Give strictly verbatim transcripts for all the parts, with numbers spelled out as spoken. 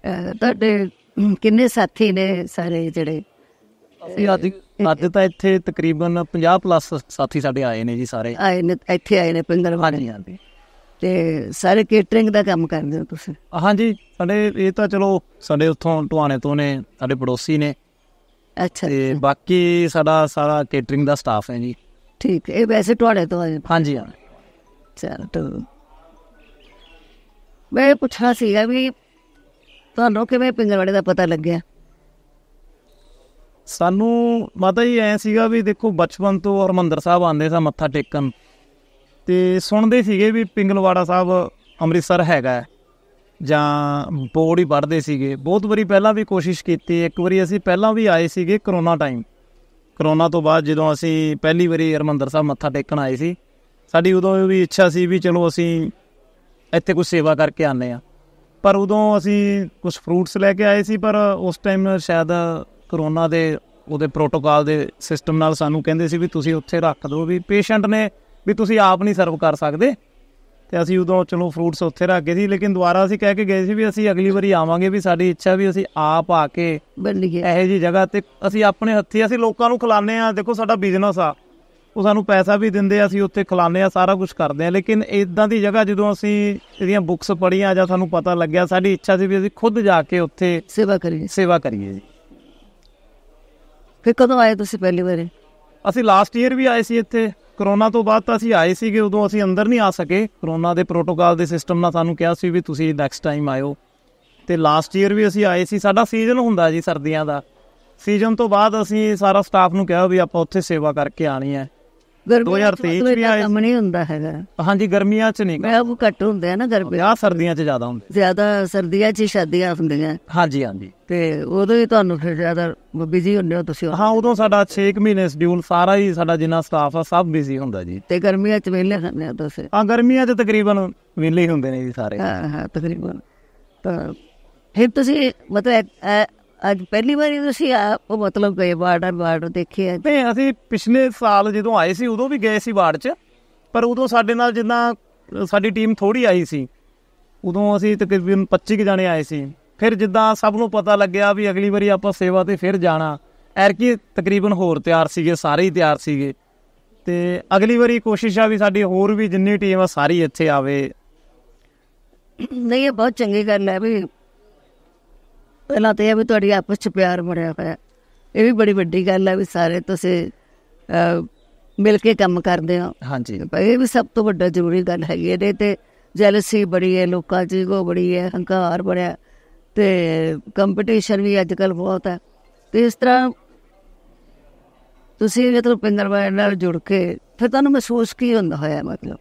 ਤੁਹਾਡੇ ਕਿੰਨੇ ਸਾਥੀ ਨੇ ਸਾਰੇ ਜਿਹੜੇ? ਅਸੀਂ ਅੱਜ ਅੱਜ ਤਾਂ ਇੱਥੇ ਤਕਰੀਬਨ ਪੰਜਾਹ ਪਲੱਸ ਸਾਥੀ ਸਾਡੇ ਆਏ ਨੇ ਜੀ, ਸਾਰੇ ਆਏ ਨੇ ਇੱਥੇ ਆਏ ਨੇ ਪਿੰਗਲਵਾੜੇ। ਹਾਂਜੀ ਹਾਂਜੀ। ਤੇ ਸਾਰੇ ਕੇਟਰਿੰਗ ਦਾ ਕੰਮ ਕਰਦੇ ਹੋ ਤੁਸੀਂ? ਹਾਂਜੀ, ਸਾਡੇ ਇਹ ਤਾਂ ਚਲੋ ਸਾਡੇ ਉੱਥੋਂ ਟਵਾਣੇ ਤੋਂ ਨੇ, ਸਾਡੇ ਪੜੋਸੀ ਨੇ। ਅੱਛਾ। ਤੇ ਬਾਕੀ ਸਾਡਾ ਸਾਰਾ ਕੇਟਰਿੰਗ ਦਾ ਸਟਾਫ ਹੈ ਜੀ। ਠੀਕ, ਇਹ ਵੈਸੇ ਤੁਹਾਡੇ ਤੋਂ ਆਏ? ਹਾਂਜੀ ਹਾਂ। ਚਲੋ, ਮੈਂ ਇਹ ਪੁੱਛਣਾ ਸੀਗਾ ਵੀ ਤੁਹਾਨੂੰ ਕਿਵੇਂ ਪਿੰਗਲਵਾੜੇ ਦਾ ਪਤਾ ਲੱਗਿਆ? ਸਾਨੂੰ ਮਾਤਾ ਜੀ ਐਂ ਸੀਗਾ ਵੀ ਦੇਖੋ ਬਚਪਨ ਤੋਂ ਹਰਿਮੰਦਰ ਸਾਹਿਬ ਆਉਂਦੇ ਸਾਂ ਮੱਥਾ ਟੇਕਣ, ਅਤੇ ਸੁਣਦੇ ਸੀਗੇ ਵੀ ਪਿੰਗਲਵਾੜਾ ਸਾਹਿਬ ਅੰਮ੍ਰਿਤਸਰ ਹੈਗਾ, ਜਾਂ ਬੋਰਡ ਹੀ ਪੜ੍ਹਦੇ ਸੀਗੇ। ਬਹੁਤ ਵਾਰੀ ਪਹਿਲਾਂ ਵੀ ਕੋਸ਼ਿਸ਼ ਕੀਤੀ। ਇੱਕ ਵਾਰੀ ਅਸੀਂ ਪਹਿਲਾਂ ਵੀ ਆਏ ਸੀਗੇ ਕਰੋਨਾ ਟਾਈਮ, ਕਰੋਨਾ ਤੋਂ ਬਾਅਦ ਜਦੋਂ ਅਸੀਂ ਪਹਿਲੀ ਵਾਰੀ ਹਰਿਮੰਦਰ ਸਾਹਿਬ ਮੱਥਾ ਟੇਕਣ ਆਏ ਸੀ, ਸਾਡੀ ਉਦੋਂ ਵੀ ਇੱਛਾ ਸੀ ਵੀ ਚਲੋ ਅਸੀਂ ਇੱਥੇ ਕੁਛ ਸੇਵਾ ਕਰਕੇ ਆਉਂਦੇ ਹਾਂ। ਪਰ ਉਦੋਂ ਅਸੀਂ ਕੁਛ ਫਰੂਟਸ ਲੈ ਕੇ ਆਏ ਸੀ, ਪਰ ਉਸ ਟਾਈਮ ਸ਼ਾਇਦ ਕਰੋਨਾ ਦੇ ਉਹਦੇ ਪ੍ਰੋਟੋਕਾਲ ਦੇ ਸਿਸਟਮ ਨਾਲ ਸਾਨੂੰ ਕਹਿੰਦੇ ਸੀ ਵੀ ਤੁਸੀਂ ਉੱਥੇ ਰੱਖ ਦਿਓ, ਵੀ ਪੇਸ਼ੈਂਟ ਨੇ, ਵੀ ਤੁਸੀਂ ਆਪ ਨਹੀਂ ਸਰਵ ਕਰ ਸਕਦੇ। ਅਤੇ ਅਸੀਂ ਉਦੋਂ ਚਲੋ ਫਰੂਟਸ ਉੱਥੇ ਰੱਖ ਗਏ ਸੀ, ਲੇਕਿਨ ਦੁਬਾਰਾ ਅਸੀਂ ਕਹਿ ਕੇ ਗਏ ਸੀ ਵੀ ਅਸੀਂ ਅਗਲੀ ਵਾਰੀ ਆਵਾਂਗੇ, ਵੀ ਸਾਡੀ ਇੱਛਾ ਵੀ ਅਸੀਂ ਆਪ ਆ ਕੇ ਇਹੋ ਜਿਹੀ ਜਗ੍ਹਾ 'ਤੇ ਅਸੀਂ ਆਪਣੇ ਹੱਥੀਂ ਅਸੀਂ ਲੋਕਾਂ ਨੂੰ ਖਿਲਾਉਂਦੇ ਹਾਂ। ਦੇਖੋ ਸਾਡਾ ਬਿਜ਼ਨਸ ਆ, ਉਹ ਸਾਨੂੰ ਪੈਸਾ ਵੀ ਦਿੰਦੇ ਆ, ਅਸੀਂ ਉੱਥੇ ਖਿਲਾਉਂਦੇ ਹਾਂ, ਸਾਰਾ ਕੁਛ ਕਰਦੇ ਹਾਂ। ਲੇਕਿਨ ਇੱਦਾਂ ਦੀ ਜਗ੍ਹਾ ਜਦੋਂ ਅਸੀਂ ਇਹਦੀਆਂ ਬੁੱਕਸ ਪੜ੍ਹੀਆਂ ਜਾਂ ਸਾਨੂੰ ਪਤਾ ਲੱਗਿਆ, ਸਾਡੀ ਇੱਛਾ ਸੀ ਵੀ ਅਸੀਂ ਖੁਦ ਜਾ ਕੇ ਉੱਥੇ ਸੇਵਾ ਕਰੀਏ ਸੇਵਾ ਕਰੀਏ ਜੀ। ਫਿਰ ਕਦੋਂ ਆਏ ਤੁਸੀਂ ਪਹਿਲੀ ਵਾਰੀ? ਅਸੀਂ ਲਾਸਟ ਈਅਰ ਵੀ ਆਏ ਸੀ ਇੱਥੇ। ਕਰੋਨਾ ਤੋਂ ਬਾਅਦ ਤਾਂ ਅਸੀਂ ਆਏ ਸੀਗੇ, ਉਦੋਂ ਅਸੀਂ ਅੰਦਰ ਨਹੀਂ ਆ ਸਕੇ, ਕਰੋਨਾ ਦੇ ਪ੍ਰੋਟੋਕਾਲ ਦੇ ਸਿਸਟਮ ਨਾਲ ਸਾਨੂੰ ਕਿਹਾ ਸੀ ਵੀ ਤੁਸੀਂ ਨੈਕਸਟ ਟਾਈਮ ਆਇਓ। ਅਤੇ ਲਾਸਟ ਈਅਰ ਵੀ ਅਸੀਂ ਆਏ ਸੀ। ਸਾਡਾ ਸੀਜ਼ਨ ਹੁੰਦਾ ਜੀ ਸਰਦੀਆਂ ਦਾ, ਸੀਜ਼ਨ ਤੋਂ ਬਾਅਦ ਅਸੀਂ ਸਾਰਾ ਸਟਾਫ ਨੂੰ ਕਿਹਾ ਵੀ ਆਪਾਂ ਉੱਥੇ ਸੇਵਾ ਕਰਕੇ ਆਉਣੀ ਹੈ। ਦੋ ਹਜ਼ਾਰ ਤੇਈ 'ਚ ਵੀ ਆਏ ਕੰਮ ਨਹੀਂ ਹੁੰਦਾ ਹੈਗਾ। ਹਾਂਜੀ, ਗਰਮੀਆਂ 'ਚ ਨਹੀਂ, ਉਹ ਘੱਟ ਹੁੰਦੇ ਆ ਨਾ, ਗਰਮੀ ਆ ਸਰਦੀਆਂ 'ਚ ਜ਼ਿਆਦਾ ਹੁੰਦੇ, ਜ਼ਿਆਦਾ ਸਰਦੀਆਂ 'ਚ ਹੀ ਸ਼ਾਦੀਆਂ ਹੁੰਦੀਆਂ। ਹਾਂਜੀ ਹਾਂਜੀ। ਤੇ ਉਦੋਂ ਹੀ ਤੁਹਾਨੂੰ ਫਿਰ ਜ਼ਿਆਦਾ ਬਿਜ਼ੀ ਹੁੰਦੇ ਹੋ ਤੁਸੀਂ? ਹਾਂ, ਉਦੋਂ ਸਾਡਾ ਛੇ ਕੁ ਮਹੀਨੇ ਸ਼ਡਿਊਲ ਸਾਰਾ ਹੀ ਸਾਡਾ ਜਿੰਨਾ ਸਟਾਫ ਆ ਸਭ ਬਿਜ਼ੀ ਹੁੰਦਾ ਜੀ। ਤੇ ਗਰਮੀਆਂ 'ਚ ਵਿਹਲੇ ਹੁੰਦੇ ਹੋ ਤੁਸੀਂ? ਹਾਂ, ਗਰਮੀਆਂ 'ਚ ਤਕਰੀਬਨ ਵਿਹਲੇ ਹੀ ਹੁੰਦੇ ਨੇ ਜੀ ਸਾਰੇ। ਹਾਂ ਹਾਂ, ਤਕਰੀਬਨ। ਤਾਂ ਫਿਰ ਤੁਸੀਂ ਮਤਲਬ ਅੱਜ ਪਹਿਲੀ ਵਾਰੀ ਤੁਸੀਂ ਉਹ ਮਤਲਬ ਗਏ ਵਾਰਡ ਵਾਰਡ ਦੇਖੇ? ਨਹੀਂ, ਅਸੀਂ ਪਿਛਲੇ ਸਾਲ ਜਦੋਂ ਆਏ ਸੀ ਉਦੋਂ ਵੀ ਗਏ ਸੀ ਵਾਰਡ 'ਚ, ਪਰ ਉਦੋਂ ਸਾਡੇ ਨਾਲ ਜਿੱਦਾਂ ਸਾਡੀ ਟੀਮ ਥੋੜ੍ਹੀ ਆਈ ਸੀ, ਉਦੋਂ ਅਸੀਂ ਤਕਰੀਬਨ ਪੱਚੀ ਕੁ ਜਾਣੇ ਆਏ ਸੀ। ਫਿਰ ਜਿੱਦਾਂ ਸਭ ਨੂੰ ਪਤਾ ਲੱਗਿਆ ਵੀ ਅਗਲੀ ਵਾਰੀ ਆਪਾਂ ਸੇਵਾ 'ਤੇ ਫਿਰ ਜਾਣਾ, ਐਰਕੀ ਤਕਰੀਬਨ ਹੋਰ ਤਿਆਰ ਸੀਗੇ, ਸਾਰੇ ਹੀ ਤਿਆਰ ਸੀਗੇ। ਅਤੇ ਅਗਲੀ ਵਾਰੀ ਕੋਸ਼ਿਸ਼ ਆ ਵੀ ਸਾਡੀ ਹੋਰ ਵੀ ਜਿੰਨੀ ਟੀਮ ਆ ਸਾਰੀ ਇੱਥੇ ਆਵੇ। ਨਹੀਂ, ਇਹ ਬਹੁਤ ਚੰਗੀ ਗੱਲ ਹੈ ਵੀ ਪਹਿਲਾਂ ਤਾਂ ਇਹ ਵੀ ਤੁਹਾਡੀ ਆਪਸ 'ਚ ਪਿਆਰ ਬਣਿਆ ਹੋਇਆ, ਇਹ ਵੀ ਬੜੀ ਵੱਡੀ ਗੱਲ ਹੈ ਵੀ ਸਾਰੇ ਤੁਸੀਂ ਮਿਲ ਕੇ ਕੰਮ ਕਰਦੇ ਹੋ। ਹਾਂਜੀ, ਇਹ ਵੀ ਸਭ ਤੋਂ ਵੱਡਾ ਜ਼ਰੂਰੀ ਗੱਲ ਹੈਗੀ। ਇਹਦੇ 'ਤੇ ਜੈਲਸੀ ਬੜੀ ਹੈ, ਲੋਕਾਂ 'ਚ ਈਗੋ ਬੜੀ ਹੈ, ਹੰਕਾਰ ਬੜਿਆ, ਅਤੇ ਕੰਪੀਟੀਸ਼ਨ ਵੀ ਅੱਜ ਕੱਲ੍ਹ ਬਹੁਤ ਹੈ। ਅਤੇ ਇਸ ਤਰ੍ਹਾਂ ਤੁਸੀਂ ਮਤਲਬ ਪਿੰਗਲਵਾੜੇ ਨਾਲ ਜੁੜ ਕੇ ਫਿਰ ਤੁਹਾਨੂੰ ਮਹਿਸੂਸ ਕੀ ਹੁੰਦਾ ਹੋਇਆ? ਮਤਲਬ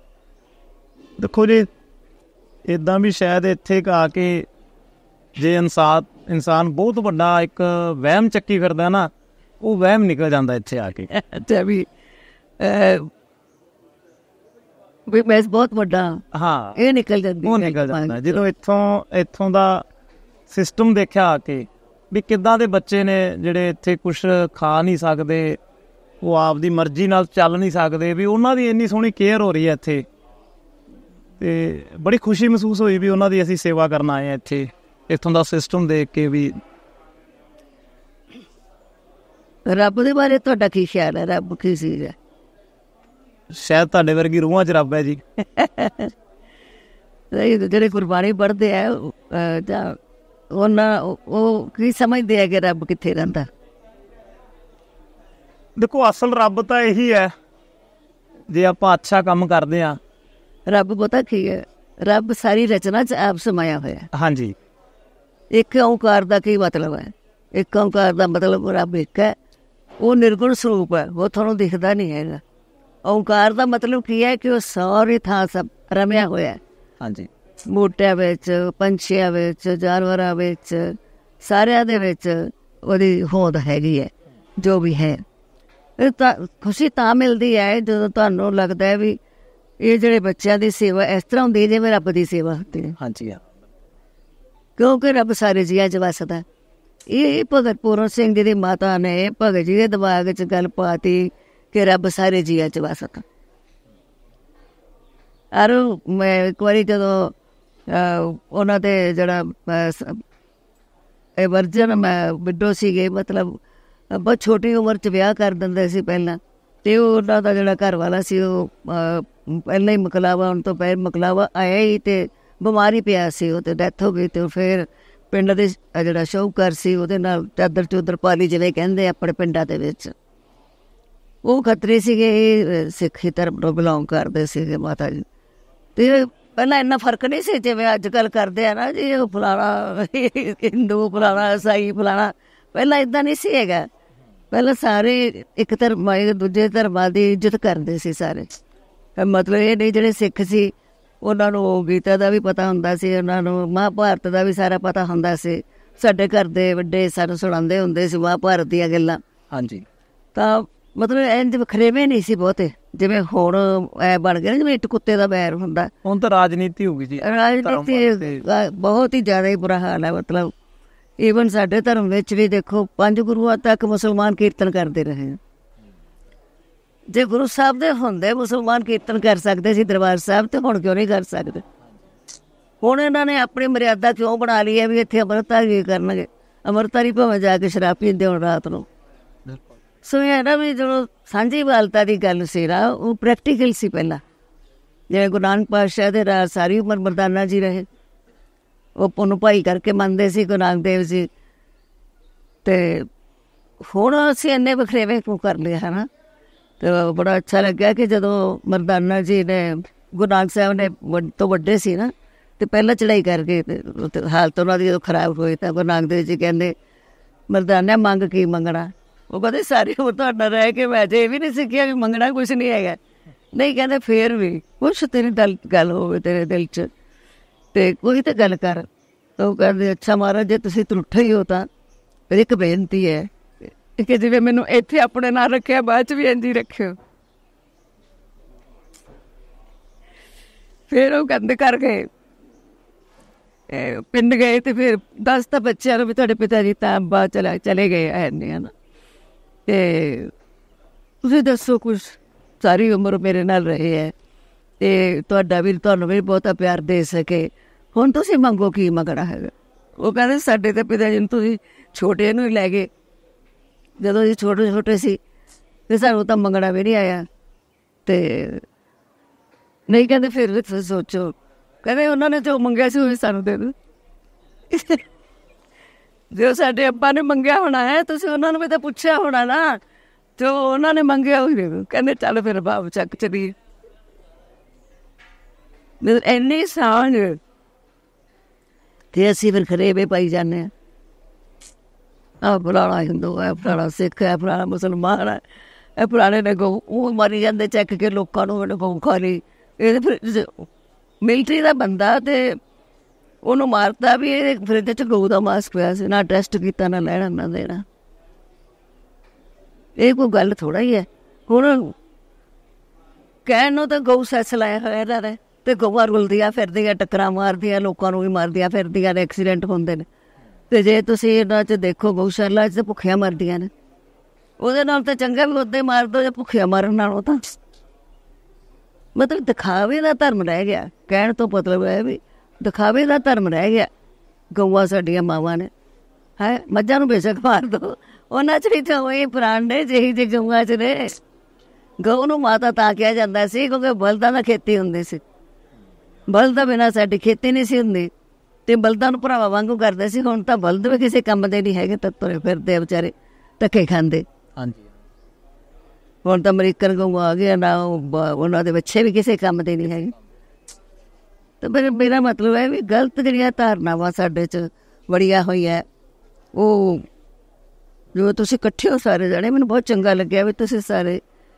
ਦੇਖੋ ਜੀ, ਇੱਦਾਂ ਵੀ ਸ਼ਾਇਦ ਇੱਥੇ ਆ ਕੇ ਜੇ ਇਨਸਾਨ ਇਨਸਾਨ ਬਹੁਤ ਵੱਡਾ ਇੱਕ ਵਹਿਮ ਚੱਕੀ ਫਿਰਦਾ ਨਾ, ਉਹ ਵਹਿਮ ਨਿਕਲ ਜਾਂਦਾ ਇੱਥੇ ਆ ਕੇ। ਅੱਛਾ, ਵੀ ਵੀ ਮੈਂ ਬਹੁਤ ਵੱਡਾ, ਹਾਂ, ਇਹ ਨਿਕਲ ਜਾਂਦੀ, ਉਹ ਨਿਕਲ ਜਾਂਦਾ ਜਦੋਂ ਇੱਥੋਂ ਇੱਥੋਂ ਦਾ ਸਿਸਟਮ ਦੇਖਿਆ ਆ ਕੇ, ਵੀ ਕਿੱਦਾਂ ਦੇ ਬੱਚੇ ਨੇ ਜਿਹੜੇ ਇੱਥੇ ਕੁਛ ਖਾ ਨਹੀਂ ਸਕਦੇ, ਉਹ ਆਪਦੀ ਮਰਜ਼ੀ ਨਾਲ ਚੱਲ ਨਹੀਂ ਸਕਦੇ, ਵੀ ਉਹਨਾਂ ਦੀ ਇੰਨੀ ਸੋਹਣੀ ਕੇਅਰ ਹੋ ਰਹੀ ਹੈ ਇੱਥੇ। ਅਤੇ ਬੜੀ ਖੁਸ਼ੀ ਮਹਿਸੂਸ ਹੋਈ ਵੀ ਉਹਨਾਂ ਦੀ ਅਸੀਂ ਸੇਵਾ ਕਰਨ ਆਏ ਹਾਂ ਇੱਥੇ, ਇੱਥੋਂ ਦਾ ਸਿਸਟਮ ਦੇਖ ਕੇ ਵੀ। ਰੱਬ ਦੇ ਬਾਰੇ ਤੁਹਾਡਾ ਕੀ ਖਿਆਲ ਹੈ? ਰੱਬ ਕੀ ਚੀਜ਼ ਹੈ? ਸ਼ਾਇਦ ਤੁਹਾਡੇ ਵਰਗੀ ਰੂਹਾਂ 'ਚ ਰੱਬ ਹੈ ਜੀ। ਜਿਹੜੇ ਗੁਰਬਾਣੀ ਪੜ੍ਹਦੇ ਆ ਜਾਂ ਉਹਨਾਂ ਉਹ ਕੀ ਸਮਝਦੇ ਆ ਕਿ ਰੱਬ ਕਿੱਥੇ ਰਹਿੰਦਾ? ਦੇਖੋ, ਅਸਲ ਰੱਬ ਤਾਂ ਇਹੀ ਹੈ ਜੇ ਆਪਾਂ ਅੱਛਾ ਕੰਮ ਕਰਦੇ ਹਾਂ। ਰੱਬ ਪਤਾ ਕੀ ਹੈ? ਰੱਬ ਸਾਰੀ ਰਚਨਾ 'ਚ ਆਪ ਸਮਾਇਆ ਹੋਇਆ। ਹਾਂਜੀ। ਇੱਕ ਓਂਕਾਰ ਦਾ ਕੀ ਮਤਲਬ ਹੈ? ਇੱਕ ਓਂਕਾਰ ਦਾ ਮਤਲਬ ਰੱਬ ਇੱਕ ਹੈ, ਉਹ ਨਿਰਗੁਣ ਸਰੂਪ ਹੈ, ਉਹ ਤੁਹਾਨੂੰ ਦਿਖਦਾ ਨਹੀਂ ਹੈਗਾ। ਓਂਕਾਰ ਦਾ ਮਤਲਬ ਕੀ ਹੈ ਕਿ ਉਹ ਸਾਰੀ ਥਾਂ ਸਭ ਰਮਿਆ ਹੋਇਆ। ਹਾਂਜੀ। ਬੂਟਿਆਂ ਵਿੱਚ, ਪੰਛੀਆਂ ਵਿੱਚ, ਜਾਨਵਰਾਂ ਵਿੱਚ, ਸਾਰਿਆਂ ਦੇ ਵਿੱਚ ਉਹਦੀ ਹੋਂਦ ਹੈਗੀ ਹੈ। ਜੋ ਵੀ ਹੈ, ਤਾਂ ਖੁਸ਼ੀ ਤਾਂ ਮਿਲਦੀ ਹੈ ਜਦੋਂ ਤੁਹਾਨੂੰ ਲੱਗਦਾ ਹੈ ਵੀ ਇਹ ਜਿਹੜੇ ਬੱਚਿਆਂ ਦੀ ਸੇਵਾ ਇਸ ਤਰ੍ਹਾਂ ਹੁੰਦੀ ਜਿਵੇਂ ਰੱਬ ਦੀ ਸੇਵਾ ਹੁੰਦੀ ਹੈ। ਹਾਂਜੀ, ਹਾਂ, ਕਿਉਂਕਿ ਰੱਬ ਸਾਰੇ ਜੀਆਂ 'ਚ ਵੱਸਦਾ। ਇਹ ਭਗਤ ਪੂਰਨ ਸਿੰਘ ਜੀ ਦੀ ਮਾਤਾ ਨੇ ਭਗਤ ਜੀ ਦੇ ਦਿਮਾਗ 'ਚ ਗੱਲ ਪਾਤੀ ਕਿ ਰੱਬ ਸਾਰੇ ਜੀਆਂ 'ਚ ਵੱਸਦਾ। ਔਰ ਮੈਂ ਇੱਕ ਵਾਰੀ ਜਦੋਂ ਉਹਨਾਂ ਦੇ ਜਿਹੜਾ ਐਵਰਜਨ ਮੈਂ ਵਿਡੋ ਸੀਗੇ, ਮਤਲਬ ਬਹੁਤ ਛੋਟੀ ਉਮਰ 'ਚ ਵਿਆਹ ਕਰ ਦਿੰਦੇ ਸੀ ਪਹਿਲਾਂ। ਅਤੇ ਉਹਨਾਂ ਦਾ ਜਿਹੜਾ ਘਰ ਵਾਲਾ ਸੀ ਉਹ ਪਹਿਲਾਂ ਹੀ ਮਕਲਾਵਾ ਆਉਣ ਤੋਂ ਪਹਿਲਾਂ ਮਕਲਾਵਾ ਆਇਆ ਹੀ ਅਤੇ ਬਿਮਾਰ ਹੀ ਪਿਆ ਸੀ, ਉਹ ਅਤੇ ਡੈਥ ਹੋ ਗਈ। ਅਤੇ ਫਿਰ ਪਿੰਡ ਦੇ ਜਿਹੜਾ ਸ਼ਾਹੂਕਾਰ ਸੀ ਉਹਦੇ ਨਾਲ ਚਾਦਰ ਚੂਦਰ ਪਾ ਲਈ, ਜਿਵੇਂ ਕਹਿੰਦੇ ਆਪਣੇ ਪਿੰਡਾਂ ਦੇ ਵਿੱਚ। ਉਹ ਖੱਤਰੀ ਸੀਗੇ, ਇਹ ਸਿੱਖੀ ਧਰਮ ਨੂੰ ਬਿਲੋਂਗ ਕਰਦੇ ਸੀਗੇ ਮਾਤਾ ਜੀ। ਅਤੇ ਪਹਿਲਾਂ ਇੰਨਾ ਫਰਕ ਨਹੀਂ ਸੀ ਜਿਵੇਂ ਅੱਜ ਕੱਲ੍ਹ ਕਰਦੇ ਆ ਨਾ ਜੀ, ਉਹ ਫਲਾਣਾ ਹਿੰਦੂ, ਫਲਾਣਾ ਈਸਾਈ, ਫਲਾਣਾ। ਪਹਿਲਾਂ ਇੱਦਾਂ ਨਹੀਂ ਸੀ ਹੈਗਾ। ਪਹਿਲਾਂ ਸਾਰੇ ਇੱਕ ਧਰਮ ਦੂਜੇ ਧਰਮਾਂ ਦੀ ਇੱਜ਼ਤ ਕਰਦੇ ਸੀ ਸਾਰੇ। ਮਤਲਬ ਇਹ ਨਹੀਂ ਜਿਹੜੇ ਸਿੱਖ ਸੀ ਉਹਨਾਂ ਨੂੰ ਗੀਤਾ ਦਾ ਵੀ ਪਤਾ ਹੁੰਦਾ ਸੀ, ਉਹਨਾਂ ਨੂੰ ਮਹਾਂਭਾਰਤ ਦਾ ਵੀ ਸਾਰਾ ਪਤਾ ਹੁੰਦਾ ਸੀ। ਸਾਡੇ ਘਰ ਦੇ ਵੱਡੇ ਸਾਨੂੰ ਸੁਣਾਉਂਦੇ ਹੁੰਦੇ ਸੀ ਮਹਾਂਭਾਰਤ ਦੀਆਂ ਗੱਲਾਂ। ਹਾਂਜੀ। ਤਾਂ ਮਤਲਬ ਇੰਝ ਵਖਰੇਵੇਂ ਨਹੀਂ ਸੀ ਬਹੁਤੇ, ਜਿਵੇਂ ਹੁਣ ਐ ਬਣ ਗਿਆ ਨਾ ਜਿਵੇਂ ਇੱਟ ਕੁੱਤੇ ਦਾ ਬੈਰ ਹੁੰਦਾ। ਹੁਣ ਤਾਂ ਰਾਜਨੀਤੀ ਹੋ ਗਈ ਜੀ, ਰਾਜਨੀਤੀ ਬਹੁਤ ਹੀ ਜ਼ਿਆਦਾ ਹੀ ਬੁਰਾ ਹਾਲ ਹੈ। ਮਤਲਬ ਈਵਨ ਸਾਡੇ ਧਰਮ ਵਿੱਚ ਵੀ ਦੇਖੋ ਪੰਜ ਗੁਰੂਆਂ ਤੱਕ ਮੁਸਲਮਾਨ ਕੀਰਤਨ ਕਰਦੇ ਰਹੇ। ਜੇ ਗੁਰੂ ਸਾਹਿਬ ਦੇ ਹੁੰਦੇ ਮੁਸਲਮਾਨ ਕੀਰਤਨ ਕਰ ਸਕਦੇ ਸੀ ਦਰਬਾਰ ਸਾਹਿਬ, ਤੇ ਹੁਣ ਕਿਉਂ ਨਹੀਂ ਕਰ ਸਕਦੇ? ਹੁਣ ਇਹਨਾਂ ਨੇ ਆਪਣੀ ਮਰਿਆਦਾ ਕਿਉਂ ਬਣਾ ਲਈ ਹੈ ਵੀ ਇੱਥੇ ਅੰਮ੍ਰਿਤਧਾਰੀ ਕਰਨਗੇ? ਅੰਮ੍ਰਿਤਧਾਰੀ ਭਾਵੇਂ ਜਾ ਕੇ ਸ਼ਰਾਬ ਪੀਂਦੇ ਹੋਣ ਰਾਤ ਨੂੰ। ਸੋ ਇਹ ਨਾ ਵੀ ਜਦੋਂ ਸਾਂਝੀ ਵਾਲਤਾ ਦੀ ਗੱਲ ਸੀ ਨਾ, ਉਹ ਪ੍ਰੈਕਟੀਕਲ ਸੀ ਪਹਿਲਾਂ। ਜਿਵੇਂ ਗੁਰੂ ਨਾਨਕ ਪਾਤਸ਼ਾਹ ਦੇ ਰਾਜ ਸਾਰੀ ਉਮਰ ਮਰਦਾਨਾ ਜੀ ਰਹੇ, ਉਹ ਉਹਨੂੰ ਭਾਈ ਕਰਕੇ ਮੰਨਦੇ ਸੀ ਗੁਰੂ ਨਾਨਕ ਦੇਵ ਜੀ। ਅਤੇ ਹੁਣ ਅਸੀਂ ਇੰਨੇ ਵਖਰੇਵੇਂ ਕਿਉਂ ਕਰ ਲਏ ਹੈ ਨਾ। ਅਤੇ ਬੜਾ ਅੱਛਾ ਲੱਗਿਆ ਕਿ ਜਦੋਂ ਮਰਦਾਨਾ ਜੀ ਨੇ ਗੁਰੂ ਨਾਨਕ ਸਾਹਿਬ ਨੇ ਤੋਂ ਵੱਡੇ ਸੀ ਨਾ, ਅਤੇ ਪਹਿਲਾਂ ਚੜ੍ਹਾਈ ਕਰਕੇ ਅਤੇ ਹਾਲਤ ਉਹਨਾਂ ਦੀ ਜਦੋਂ ਖਰਾਬ ਹੋਈ ਤਾਂ ਗੁਰੂ ਨਾਨਕ ਦੇਵ ਜੀ ਕਹਿੰਦੇ ਮਰਦਾਨਾ ਮੰਗ ਕੀ ਮੰਗਣਾ? ਉਹ ਕਹਿੰਦੇ ਸਾਰੀ ਉਮਰ ਤੁਹਾਡਾ ਰਹਿ ਕੇ ਮੈਂ ਜੇ ਇਹ ਵੀ ਨਹੀਂ ਸਿੱਖਿਆ ਵੀ ਮੰਗਣਾ ਕੁਛ ਨਹੀਂ ਹੈਗਾ। ਨਹੀਂ ਕਹਿੰਦੇ ਫਿਰ ਵੀ ਕੁਛ ਤੇਰੀ ਦਿਲ ਗੱਲ ਹੋਵੇ ਤੇਰੇ ਦਿਲ 'ਚ, ਅਤੇ ਕੋਈ ਤਾਂ ਗੱਲ ਕਰ। ਤਾਂ ਉਹ ਕਹਿੰਦੇ ਅੱਛਾ ਮਹਾਰਾਜ ਜੇ ਤੁਸੀਂ ਤਰੁੱਠੇ ਹੀ ਹੋ ਤਾਂ ਫਿਰ ਇੱਕ ਬੇਨਤੀ ਹੈ ਕਿ ਜਿਵੇਂ ਮੈਨੂੰ ਇੱਥੇ ਆਪਣੇ ਨਾਲ ਰੱਖਿਆ ਬਾਅਦ 'ਚ ਵੀ ਇੰਝ ਹੀ ਰੱਖਿਓ। ਫਿਰ ਉਹ ਕਹਿੰਦੇ ਕਰ ਗਏ, ਪਿੰਡ ਗਏ ਅਤੇ ਫਿਰ ਦੱਸ ਤਾਂ ਬੱਚਿਆਂ ਨੂੰ ਵੀ ਤੁਹਾਡੇ ਪਿਤਾ ਜੀ ਤਾਂ ਬਾਹਰ ਚਲਾ ਚਲੇ ਗਏ ਹੈ ਨਹੀਂ ਹੈ ਨਾ, ਅਤੇ ਤੁਸੀਂ ਦੱਸੋ ਕੁਛ, ਸਾਰੀ ਉਮਰ ਮੇਰੇ ਨਾਲ ਰਹੇ ਹੈ ਅਤੇ ਤੁਹਾਡਾ ਵੀ ਤੁਹਾਨੂੰ ਵੀ ਬਹੁਤਾ ਪਿਆਰ ਦੇ ਸਕੇ, ਹੁਣ ਤੁਸੀਂ ਮੰਗੋ ਕੀ ਮੰਗਣਾ ਹੈਗਾ? ਉਹ ਕਹਿੰਦੇ ਸਾਡੇ ਤਾਂ ਪਿਤਾ ਜੀ ਨੂੰ ਤੁਸੀਂ ਛੋਟੇ ਨੂੰ ਹੀ ਲੈ ਗਏ, ਜਦੋਂ ਅਸੀਂ ਛੋਟੇ ਛੋਟੇ ਸੀ ਅਤੇ ਸਾਨੂੰ ਤਾਂ ਮੰਗਣਾ ਵੀ ਨਹੀਂ ਆਇਆ। ਅਤੇ ਨਹੀਂ ਕਹਿੰਦੇ ਫਿਰ ਵੀ ਤੁਸੀਂ ਸੋਚੋ, ਕਹਿੰਦੇ ਉਹਨਾਂ ਨੇ ਜੋ ਮੰਗਿਆ ਸੀ ਉਹ ਸਾਨੂੰ ਦੇ ਦਿਓ। ਜੋ ਸਾਡੇ ਅੱਬਾ ਨੇ ਮੰਗਿਆ ਹੋਣਾ ਹੈ ਤੁਸੀਂ ਉਹਨਾਂ ਨੂੰ ਵੀ ਤਾਂ ਪੁੱਛਿਆ ਹੋਣਾ ਨਾ, ਜੋ ਉਹਨਾਂ ਨੇ ਮੰਗਿਆ ਉਹੀ ਦੇ ਦਿਓ। ਕਹਿੰਦੇ ਚੱਲ ਫਿਰ ਬਾਬ ਚੱਕ ਚਲੀਏ। ਇੰਨੀ ਸਾਂਝ ਅਤੇ ਅਸੀਂ ਫਿਰ ਖਰੇਬੇ ਪਾਈ ਜਾਂਦੇ ਹਾਂ, ਆਹ ਫਲਾਣਾ ਹਿੰਦੂ ਹੈ, ਫਲਾਣਾ ਸਿੱਖ ਹੈ, ਫਲਾਣਾ ਮੁਸਲਮਾਨ ਹੈ, ਇਹ ਫਲਾਣੇ ਨੇ ਗਊ ਉਹ ਮਾਰੀ ਜਾਂਦੇ ਚੱਕ ਕੇ ਲੋਕਾਂ ਨੂੰ ਮੈਨੂੰ ਗਊ ਖਾ ਲਈ। ਇਹ ਫਿਰ ਮਿਲਟਰੀ ਦਾ ਬੰਦਾ ਅਤੇ ਉਹਨੂੰ ਮਾਰਤਾ ਵੀ ਇਹ ਫਰਿੱਜ 'ਚ ਗਊ ਦਾ ਮਾਸ ਪਿਆ ਸੀ, ਨਾ ਟੈਸਟ ਕੀਤਾ, ਨਾ ਲੈਣਾ ਨਾ ਦੇਣਾ। ਇਹ ਕੋਈ ਗੱਲ ਥੋੜ੍ਹਾ ਹੀ ਹੈ। ਹੁਣ ਕਹਿਣ ਨੂੰ ਤਾਂ ਗਊ ਸੈਸ ਲਾਇਆ ਹੋਇਆ ਇਹਨਾਂ ਨੇ, ਅਤੇ ਗਊਆਂ ਰੁਲਦੀਆਂ ਫਿਰਦੀਆਂ, ਟੱਕਰਾਂ ਮਾਰਦੀਆਂ, ਲੋਕਾਂ ਨੂੰ ਵੀ ਮਾਰਦੀਆਂ ਫਿਰਦੀਆਂ ਨੇ, ਐਕਸੀਡੈਂਟ ਹੁੰਦੇ ਨੇ। ਅਤੇ ਜੇ ਤੁਸੀਂ ਇਹਨਾਂ 'ਚ ਦੇਖੋ ਗਊਸ਼ਾਲਾ 'ਚ ਤਾਂ ਭੁੱਖੀਆਂ ਮਰਦੀਆਂ ਨੇ, ਉਹਦੇ ਨਾਲ ਤਾਂ ਚੰਗਾ ਵੀ ਉੱਦਾਂ ਹੀ ਮਾਰ ਦਿਓ ਜਾਂ ਭੁੱਖੀਆਂ ਮਾਰਨ ਨਾਲੋਂ। ਤਾਂ ਮਤਲਬ ਦਿਖਾਵੇ ਦਾ ਧਰਮ ਰਹਿ ਗਿਆ, ਕਹਿਣ ਤੋਂ ਮਤਲਬ ਹੈ ਵੀ ਦਿਖਾਵੇ ਦਾ ਧਰਮ ਰਹਿ ਗਿਆ। ਗਊਆਂ ਸਾਡੀਆਂ ਮਾਵਾਂ ਨੇ, ਹੈ ਮੱਝਾਂ ਨੂੰ ਬੇਸ਼ੱਕ ਮਾਰ ਦਿਓ, ਉਹਨਾਂ 'ਚ ਵੀ ਤਾਂ ਉਹੀ ਪ੍ਰਾਣ ਨੇ ਜਿਹੀ ਜਿਹੇ ਗਊਆਂ 'ਚ ਨੇ। ਗਊ ਨੂੰ ਮਾਤਾ ਤਾਂ ਕਿਹਾ ਜਾਂਦਾ ਸੀ ਕਿਉਂਕਿ ਬਲਦਾਂ ਦਾ ਖੇਤੀ ਹੁੰਦੀ ਸੀ, ਬਲਦਾਂ ਬਿਨਾਂ ਸਾਡੀ ਖੇਤੀ ਨਹੀਂ ਸੀ ਹੁੰਦੀ, ਅਤੇ ਬਲਦਾਂ ਨੂੰ ਭਰਾਵਾਂ ਵਾਂਗੂ ਕਰਦੇ ਸੀ। ਹੁਣ ਤਾਂ ਬਲਦ ਵੀ ਕਿਸੇ ਕੰਮ ਦੇ ਨਹੀਂ ਹੈਗੇ, ਤਾਂ ਤੁਰੇ ਫਿਰਦੇ ਵਿਚਾਰੇ ਧੱਕੇ ਖਾਂਦੇ। ਹਾਂਜੀ। ਹੁਣ ਤਾਂ ਅਮਰੀਕਨ ਗਊ ਆ ਗਿਆ ਨਾ, ਉਹਨਾਂ ਦੇ ਬੱਚੇ ਵੀ ਕਿਸੇ ਕੰਮ ਦੇ ਨਹੀਂ ਹੈਗੇ। ਤਾਂ ਫਿਰ ਮੇਰਾ ਮਤਲਬ ਹੈ ਵੀ ਗਲਤ ਜਿਹੜੀਆਂ ਧਾਰਨਾਵਾਂ ਸਾਡੇ 'ਚ ਵੜੀਆਂ ਹੋਈਆਂ, ਉਹ ਜੋ ਤੁਸੀਂ ਇਕੱਠੇ ਹੋ ਸਾਰੇ ਜਾਣੇ, ਮੈਨੂੰ ਬਹੁਤ ਚੰਗਾ ਲੱਗਿਆ ਵੀ ਤੁਸੀਂ ਸਾਰੇ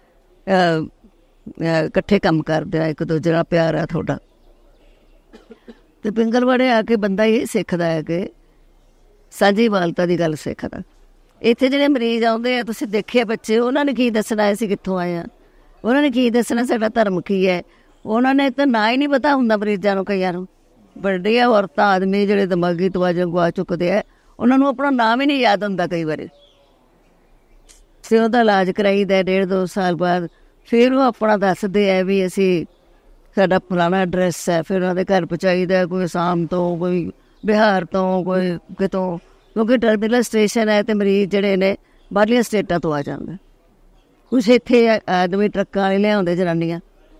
ਇਕੱਠੇ ਕੰਮ ਕਰਦੇ ਆ, ਇੱਕ ਦੂਜੇ ਨਾਲ ਪਿਆਰ ਆ ਤੁਹਾਡਾ। ਅਤੇ ਪਿੰਗਲਵਾੜੇ ਆ ਕੇ ਬੰਦਾ ਇਹ ਸਿੱਖਦਾ ਹੈ ਕਿ ਸਾਂਝੀ ਵਾਲਤਾ ਦੀ ਗੱਲ ਸਿੱਖਦਾ। ਇੱਥੇ ਜਿਹੜੇ ਮਰੀਜ਼ ਆਉਂਦੇ ਆ ਤੁਸੀਂ ਦੇਖਿਆ ਬੱਚੇ, ਉਹਨਾਂ ਨੇ ਕੀ ਦੱਸਣਾ ਅਸੀਂ ਕਿੱਥੋਂ ਆਏ ਹਾਂ, ਉਹਨਾਂ ਨੇ ਕੀ ਦੱਸਣਾ ਸਾਡਾ ਧਰਮ ਕੀ ਹੈ। ਉਹਨਾਂ ਨੇ ਤਾਂ ਨਾ ਹੀ ਨਹੀਂ ਪਤਾ ਹੁੰਦਾ ਮਰੀਜ਼ਾਂ ਨੂੰ, ਕਈਆਂ ਨੂੰ ਵੱਡੀਆਂ ਔਰਤਾਂ ਆਦਮੀ ਜਿਹੜੇ ਦਿਮਾਗੀ ਤਵਾਜ਼ਨ ਗਵਾ ਚੁੱਕਦੇ ਆ, ਉਹਨਾਂ ਨੂੰ ਆਪਣਾ ਨਾਮ ਹੀ ਨਹੀਂ ਯਾਦ ਹੁੰਦਾ ਕਈ ਵਾਰੀ। ਫਿਰ ਉਹਦਾ ਇਲਾਜ ਕਰਾਈਦਾ ਡੇਢ ਦੋ ਸਾਲ ਬਾਅਦ, ਫਿਰ ਉਹ ਆਪਣਾ ਦੱਸਦੇ ਆ ਵੀ ਅਸੀਂ ਸਾਡਾ ਫਲਾਣਾ ਐਡਰੈਸ ਹੈ, ਫਿਰ ਉਹਨਾਂ ਦੇ ਘਰ ਪਹੁੰਚਾਈਦਾ, ਕੋਈ ਅਸਾਮ ਤੋਂ, ਕੋਈ ਬਿਹਾਰ ਤੋਂ, ਕੋਈ ਕਿਤੋਂ, ਕਿਉਂਕਿ ਟਰਮੀਨਲ ਸਟੇਸ਼ਨ ਹੈ ਅਤੇ ਮਰੀਜ਼ ਜਿਹੜੇ ਨੇ ਬਾਹਰਲੀਆਂ ਸਟੇਟਾਂ ਤੋਂ ਆ ਜਾਂਦੇ। ਕੁਛ ਇੱਥੇ ਆਦਮੀ ਟਰੱਕਾਂ ਵਾਲੇ ਲਿਆਉਂਦੇ ਜਨਾਨੀਆਂ।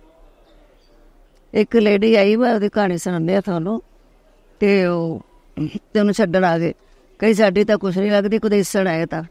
ਇੱਕ ਲੇਡੀ ਆਈ, ਮੈਂ ਉਹਦੀ ਕਹਾਣੀ ਸੁਣਾਉਂਦੇ ਆ ਤੁਹਾਨੂੰ, ਅਤੇ ਉਹ ਤੇ ਉਹਨੂੰ ਛੱਡਣ ਆ ਗਏ। ਕਈ ਸਾਡੀ ਤਾਂ ਕੁਛ ਨਹੀਂ ਲੱਗਦੀ, ਕੁਦੇਸਣ ਆਏ ਤਾਂ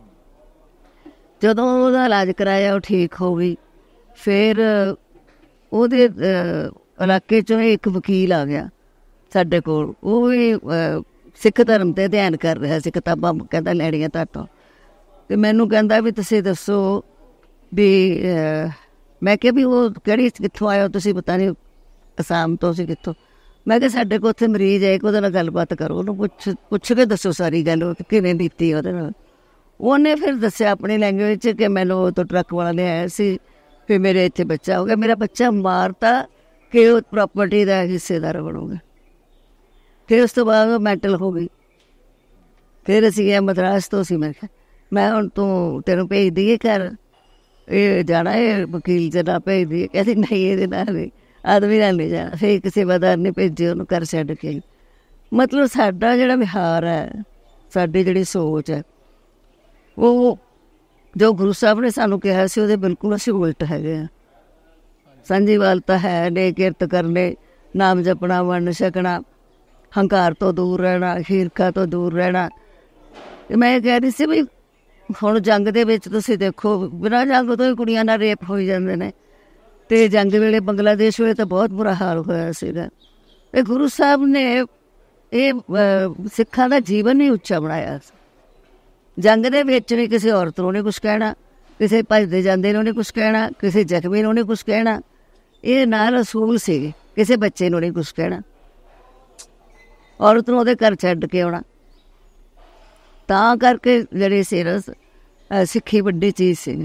ਜਦੋਂ ਉਹਦਾ ਇਲਾਜ ਕਰਾਇਆ ਉਹ ਠੀਕ ਹੋ ਗਈ। ਫਿਰ ਉਹਦੇ ਇਲਾਕੇ 'ਚੋਂ ਇੱਕ ਵਕੀਲ ਆ ਗਿਆ ਸਾਡੇ ਕੋਲ, ਉਹ ਵੀ ਸਿੱਖ ਧਰਮ 'ਤੇ ਅਧਿਐਨ ਕਰ ਰਿਹਾ ਸੀ, ਕਿਤਾਬਾਂ ਕਹਿੰਦਾ ਲੈਣੀਆਂ ਤੁਹਾਤੋਂ। ਅਤੇ ਮੈਨੂੰ ਕਹਿੰਦਾ ਵੀ ਤੁਸੀਂ ਦੱਸੋ ਵੀ, ਮੈਂ ਕਿਹਾ ਵੀ ਉਹ ਕਿਹੜੀ ਕਿੱਥੋਂ ਆਏ ਹੋ ਤੁਸੀਂ, ਪਤਾ ਨਹੀਂ ਅਸਾਮ ਤੋਂ ਸੀ ਕਿੱਥੋਂ। ਮੈਂ ਕਿਹਾ ਸਾਡੇ ਕੋਲ ਉੱਥੇ ਮਰੀਜ਼ ਹੈ, ਉਹਦੇ ਨਾਲ ਗੱਲਬਾਤ ਕਰੋ, ਉਹਨੂੰ ਪੁੱਛ ਪੁੱਛ ਕੇ ਦੱਸੋ ਸਾਰੀ ਗੱਲ, ਉਹ ਕਿਵੇਂ ਬੀਤੀ ਉਹਦੇ ਨਾਲ। ਉਹਨੇ ਫਿਰ ਦੱਸਿਆ ਆਪਣੀ ਲੈਂਗੁਏਜ 'ਚ ਕਿ ਮੈਨੂੰ ਉਹ ਤੋਂ ਟਰੱਕ ਵਾਲਾ ਲਿਆਇਆ ਸੀ, ਫਿਰ ਮੇਰੇ ਇੱਥੇ ਬੱਚਾ ਹੋ ਗਿਆ, ਮੇਰਾ ਬੱਚਾ ਮਾਰਤਾ ਕਿ ਉਹ ਪ੍ਰੋਪਰਟੀ ਦਾ ਹਿੱਸੇਦਾਰ ਬਣੂਗਾ। ਫਿਰ ਉਸ ਤੋਂ ਬਾਅਦ ਉਹ ਮੈਂਟਲ ਹੋ ਗਈ। ਫਿਰ ਅਸੀਂ ਇਹ ਮਦਰਾਸ ਤੋਂ ਸੀ। ਮੈਂ ਕਿਹਾ ਮੈਂ ਹੁਣ ਤੂੰ ਤੈਨੂੰ ਭੇਜ ਦਈਏ ਘਰ, ਇਹ ਜਾਣਾ ਇਹ ਵਕੀਲ ਦੇ ਨਾਲ ਭੇਜ ਦਈਏ। ਕਹਿੰਦੀ ਨਹੀਂ, ਇਹਦੇ ਨਾਲ ਨਹੀਂ, ਆਦਮੀ ਨਾਲ ਨਹੀਂ ਜਾਣਾ। ਫਿਰ ਕਿਸੇ ਸੇਵਾਦਾਰ ਨੇ ਭੇਜੇ ਉਹਨੂੰ ਘਰ ਛੱਡ ਕੇ। ਮਤਲਬ ਸਾਡਾ ਜਿਹੜਾ ਵਿਹਾਰ ਹੈ, ਸਾਡੀ ਜਿਹੜੀ ਸੋਚ ਹੈ, ਉਹ ਜੋ ਗੁਰੂ ਸਾਹਿਬ ਨੇ ਸਾਨੂੰ ਕਿਹਾ ਸੀ ਉਹਦੇ ਬਿਲਕੁਲ ਅਸੀਂ ਉਲਟ ਹੈਗੇ ਹਾਂ। ਸਾਂਝੀਵਾਲਤਾ ਹੈ, ਨੇ ਕਿਰਤ ਕਰਨੇ, ਨਾਮ ਜਪਣਾ, ਵੰਡ ਛਕਣਾ, ਹੰਕਾਰ ਤੋਂ ਦੂਰ ਰਹਿਣਾ, ਹੀਰਖਾ ਤੋਂ ਦੂਰ ਰਹਿਣਾ। ਅਤੇ ਮੈਂ ਇਹ ਕਹਿ ਰਹੀ ਸੀ ਵੀ ਹੁਣ ਜੰਗ ਦੇ ਵਿੱਚ ਤੁਸੀਂ ਦੇਖੋ, ਬਿਨਾਂ ਜੰਗ ਤੋਂ ਹੀ ਕੁੜੀਆਂ ਨਾਲ ਰੇਪ ਹੋਈ ਜਾਂਦੇ ਨੇ। ਅਤੇ ਜੰਗ ਵੇਲੇ ਬੰਗਲਾਦੇਸ਼ ਵੇਲੇ ਤਾਂ ਬਹੁਤ ਬੁਰਾ ਹਾਲ ਹੋਇਆ ਸੀਗਾ। ਅਤੇ ਗੁਰੂ ਸਾਹਿਬ ਨੇ ਇਹ ਸਿੱਖਾਂ ਦਾ ਜੀਵਨ ਹੀ ਉੱਚਾ ਬਣਾਇਆ ਸੀ। ਜੰਗ ਦੇ ਵਿੱਚ ਵੀ ਕਿਸੇ ਔਰਤ ਨੂੰ ਨਹੀਂ ਕੁਛ ਕਹਿਣਾ, ਕਿਸੇ ਭੱਜਦੇ ਜਾਂਦੇ ਨੂੰ ਨਹੀਂ ਕੁਛ ਕਹਿਣਾ, ਕਿਸੇ ਜ਼ਖਮੀ ਨੂੰ ਨਹੀਂ ਕੁਛ ਕਹਿਣਾ। ਇਹ ਨਾਲ ਅਸੂਲ ਸੀਗੇ, ਕਿਸੇ ਬੱਚੇ ਨੂੰ ਨਹੀਂ ਕੁਛ ਕਹਿਣਾ, ਔਰਤ ਨੂੰ ਉਹਦੇ ਘਰ ਛੱਡ ਕੇ ਆਉਣਾ। ਤਾਂ ਕਰਕੇ ਜਿਹੜੀ ਸੀਰਸ ਸਿੱਖੀ ਵੱਡੀ ਚੀਜ਼ ਸੀ।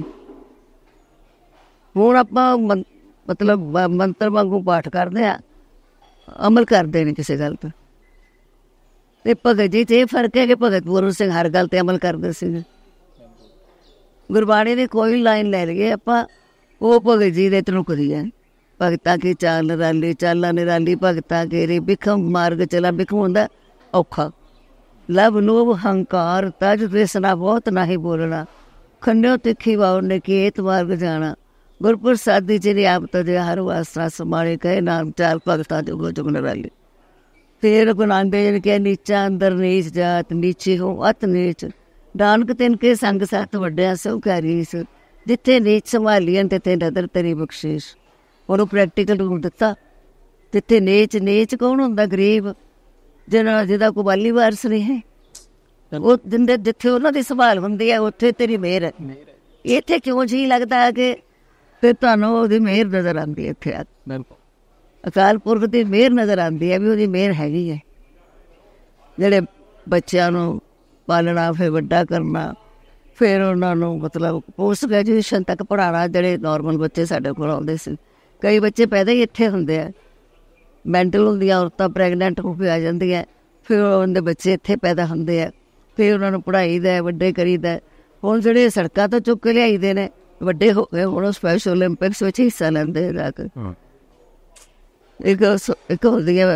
ਹੁਣ ਆਪਾਂ ਮੰ ਮਤਲਬ ਮੰਤਰ ਵਾਂਗੂ ਪਾਠ ਕਰਦੇ ਹਾਂ, ਅਮਲ ਕਰਦੇ ਨਹੀਂ ਕਿਸੇ ਗੱਲ 'ਤੇ। ਅਤੇ ਭਗਤ ਜੀ 'ਚ ਇਹ ਫਰਕ ਹੈ ਕਿ ਭਗਤ ਪੂਰਨ ਸਿੰਘ ਹਰ ਗੱਲ 'ਤੇ ਅਮਲ ਕਰਦੇ ਸੀਗੇ। ਗੁਰਬਾਣੀ ਦੀ ਕੋਈ ਲਾਈਨ ਲੈ ਲਈਏ ਆਪਾਂ, ਉਹ ਭਗਤ ਜੀ ਦੇ ਤਨੁਕਦੀ ਹੈ। ਭਗਤਾਂ ਕੀ ਚਾਲ ਨਿਰਾਲੀ, ਚਾਲਾਂ ਨਿਰਾਲੀ ਭਗਤਾਂ ਕੇਰੀ, ਬਿਖਮ ਮਾਰਗ ਚਲਾ, ਬਿਖਮ ਹੁੰਦਾ ਔਖਾ। ਲਵ ਲੋਭ ਹੰਕਾਰ ਤਜ ਤ੍ਰਿਸ਼ਨਾ ਬਹੁਤ ਨਾਹੀਂ ਬੋਲਣਾ, ਖੰਡਿਓ ਤਿੱਖੀ ਵਾਉ ਨੇ ਕੇਤ ਮਾਰਗ ਜਾਣਾ, ਗੁਰਪ੍ਰਸਾਦੀ ਜਿਹੜੀ ਆਪ ਤਜੇ ਹਰ ਵਾਸਨਾ ਸਮਾਲੇ, ਕਹੇ ਨਾਮ ਚਾਲ ਭਗਤਾਂ ਜੁਗੋ ਜੁਗ ਨਿਰਾਲੀ। ਫਿਰ ਗੁਰੂ ਨਾਨਕ ਦੇਵ ਜੀ ਨੇ ਕਿਹਾ, ਨੀਚਾ ਅੰਦਰ ਨੀਚ ਜਾਤ, ਨੀਚੇ ਹੋ ਅਤ ਨੀਚ, ਨਾਨਕ ਤਿਨ ਕੇ ਸੰਗ ਸਤ ਵੱਡਿਆ ਸੋ ਕੈ ਰੀਸ, ਜਿੱਥੇ ਨੀਚ ਸੰਭਾਲੀਆਂ ਤਿੱਥੇ ਨਦਰ ਤੇਰੀ ਬਖਸ਼ੀਸ਼। ਉਹਨੂੰ ਪ੍ਰੈਕਟੀਕਲ ਰੂਪ ਦਿੱਤਾ। ਜਿੱਥੇ ਨੀਚ, ਨੀਚ ਕੌਣ ਹੁੰਦਾ? ਗਰੀਬ, ਜਿਹਨਾਂ ਜਿਹਦਾ ਕੋਈ ਵਾਲੀ ਵਾਰਸ ਨਹੀਂ ਹੈ। ਉਹ ਜਿੰਦੇ ਜਿੱਥੇ ਉਹਨਾਂ ਦੀ ਸੰਭਾਲ ਹੁੰਦੀ ਹੈ ਉੱਥੇ ਤੇਰੀ ਮਿਹਰ ਹੈ। ਇੱਥੇ ਕਿਉਂ ਜੀ ਲੱਗਦਾ ਕਿ ਫਿਰ ਤੁਹਾਨੂੰ ਉਹਦੀ ਮਿਹਰ ਨਜ਼ਰ ਆਉਂਦੀ ਹੈ। ਇੱਥੇ ਅਕਾਲ ਪੁਰਖ ਦੀ ਮਿਹਰ ਨਜ਼ਰ ਆਉਂਦੀ ਹੈ ਵੀ ਉਹਦੀ ਮਿਹਰ ਹੈਗੀ ਹੈ। ਜਿਹੜੇ ਬੱਚਿਆਂ ਨੂੰ ਪਾਲਣਾ, ਫਿਰ ਵੱਡਾ ਕਰਨਾ, ਫਿਰ ਉਹਨਾਂ ਨੂੰ ਮਤਲਬ ਪੋਸਟ ਗ੍ਰੈਜੂਏਸ਼ਨ ਤੱਕ ਪੜ੍ਹਾਉਣਾ। ਜਿਹੜੇ ਨੋਰਮਲ ਬੱਚੇ ਸਾਡੇ ਕੋਲ ਆਉਂਦੇ ਸੀ, ਕਈ ਬੱਚੇ ਪੈਦਾ ਹੀ ਇੱਥੇ ਹੁੰਦੇ ਆ। ਮੈਂਟਲ ਹੁੰਦੀਆਂ ਔਰਤਾਂ ਪ੍ਰੈਗਨੈਂਟ ਹੋ ਕੇ ਆ ਜਾਂਦੀਆਂ, ਫਿਰ ਉਹਨਾਂ ਦੇ ਬੱਚੇ ਇੱਥੇ ਪੈਦਾ ਹੁੰਦੇ ਆ। ਫਿਰ ਉਹਨਾਂ ਨੂੰ ਪੜ੍ਹਾਈ ਦਾ, ਵੱਡੇ ਕਰੀਦਾ। ਹੁਣ ਜਿਹੜੇ ਸੜਕਾਂ ਤੋਂ ਚੁੱਕ ਕੇ ਲਿਆਈਦੇ ਨੇ, ਵੱਡੇ ਹੋ ਗਏ, ਹੁਣ ਸਪੈਸ਼ਲ ਓਲੰਪਿਕਸ ਵਿੱਚ ਹਿੱਸਾ ਲੈਂਦੇ ਜਾ ਕੇ। ਇੱਕ ਇੱਕ ਹੁੰਦੀਆਂ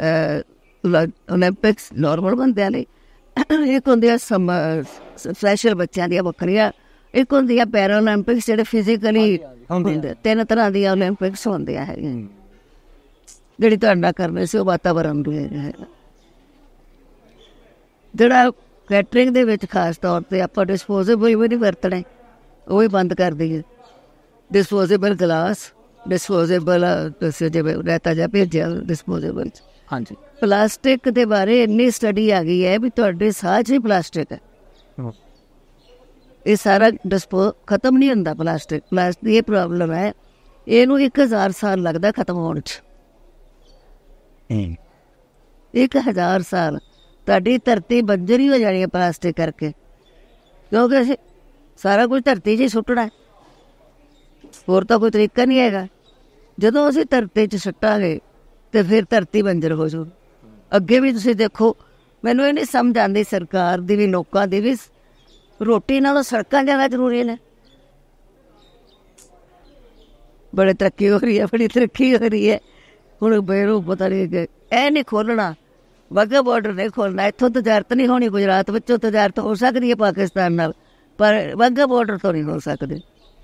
ਓਲੰਪਿਕਸ ਨੋਰਮਲ ਬੰਦਿਆਂ ਲਈ, ਇੱਕ ਹੁੰਦੀਆਂ ਸਮ ਸਪੈਸ਼ਲ ਬੱਚਿਆਂ ਦੀਆਂ ਵੱਖਰੀਆਂ, ਇੱਕ ਹੁੰਦੀਆਂ ਪੈਰਾ ਓਲੰਪਿਕਸ ਜਿਹੜੇ ਫਿਜ਼ੀਕਲੀ ਹੁੰਦੇ। ਤਿੰਨ ਤਰ੍ਹਾਂ ਦੀਆਂ ਓਲੰਪਿਕਸ ਹੁੰਦੀਆਂ ਹੈਗੀਆਂ। ਜਿਹੜੀ ਤੁਹਾਡਾ ਕਰਨੇ ਸੀ ਉਹ ਵਾਤਾਵਰਨ ਵੀ ਹੈਗਾ। ਜਿਹੜਾ ਕੈਟਰਿੰਗ ਦੇ ਵਿੱਚ ਖਾਸ ਤੌਰ 'ਤੇ ਆਪਾਂ ਡਿਸਪੋਜ਼ੇਬਲ ਵੀ ਨਹੀਂ ਵਰਤਣੇ, ਉਹ ਵੀ ਬੰਦ ਕਰ ਦਈਏ। ਡਿਸਪੋਜ਼ੇਬਲ ਗਲਾਸ, ਡਿਸਪੋਜ਼ੇਬਲ ਤੁਸੀਂ ਜਿਵੇਂ ਰਹਿਤਾ ਜਾ ਭੇਜਿਆ ਡਿਸਪੋਜ਼ੇਬਲ 'ਚ। ਹਾਂਜੀ, ਪਲਾਸਟਿਕ ਦੇ ਬਾਰੇ ਇੰਨੀ ਸਟੱਡੀ ਆ ਗਈ ਹੈ ਵੀ ਤੁਹਾਡੇ ਸਾਹ 'ਚ ਹੀ ਪਲਾਸਟਿਕ ਹੈ। ਇਹ ਸਾਰਾ ਡਿਸਪੋ ਖਤਮ ਨਹੀਂ ਹੁੰਦਾ। ਪਲਾਸਟਿਕ ਪਲਾਸਟਿਕ ਦੀ ਇਹ ਪ੍ਰੋਬਲਮ ਹੈ, ਇਹਨੂੰ ਇੱਕ ਹਜ਼ਾਰ ਸਾਲ ਲੱਗਦਾ ਖਤਮ ਹੋਣ 'ਚ। ਇੱਕ ਹਜ਼ਾਰ ਸਾਲ ਤੁਹਾਡੀ ਧਰਤੀ ਬੰਜਰ ਹੀ ਹੋ ਜਾਣੀ ਹੈ ਪਲਾਸਟਿਕ ਕਰਕੇ, ਕਿਉਂਕਿ ਅਸੀਂ ਸਾਰਾ ਕੁਝ ਧਰਤੀ 'ਚ ਹੀ ਸੁੱਟਣਾ, ਹੋਰ ਤਾਂ ਕੋਈ ਤਰੀਕਾ ਨਹੀਂ ਹੈਗਾ। ਜਦੋਂ ਅਸੀਂ ਧਰਤੀ 'ਚ ਸੁੱਟਾਂਗੇ ਅਤੇ ਫਿਰ ਧਰਤੀ ਬੰਜਰ ਹੋ ਜਾਊ। ਅੱਗੇ ਵੀ ਤੁਸੀਂ ਦੇਖੋ, ਮੈਨੂੰ ਇਹ ਨਹੀਂ ਸਮਝ ਆਉਂਦੀ ਸਰਕਾਰ ਦੀ ਵੀ ਲੋਕਾਂ ਦੀ ਵੀ, ਰੋਟੀ ਨਾਲੋਂ ਸੜਕਾਂ ਜ਼ਿਆਦਾ ਜ਼ਰੂਰੀ ਨੇ। ਬੜੀ ਤਰੱਕੀ ਹੋ ਰਹੀ ਹੈ, ਬੜੀ ਤਰੱਕੀ ਹੋ ਰਹੀ ਹੈ। ਹੁਣ ਬੇਰੂ ਪਤਾ ਨਹੀਂ ਕਿ ਇਹ ਨਹੀਂ ਖੋਲ੍ਹਣਾ ਵਾਘਾ ਬਾਰਡਰ ਨਹੀਂ ਖੋਲ੍ਹਣਾ। ਇੱਥੋਂ ਤਜਾਰਤ ਨਹੀਂ ਹੋਣੀ, ਗੁਜਰਾਤ ਵਿੱਚੋਂ ਤਜਾਰਤ ਹੋ ਸਕਦੀ ਹੈ ਪਾਕਿਸਤਾਨ ਨਾਲ, ਪਰ ਵਾਘਾ ਬਾਰਡਰ ਤੋਂ ਨਹੀਂ ਹੋ ਸਕਦੀ।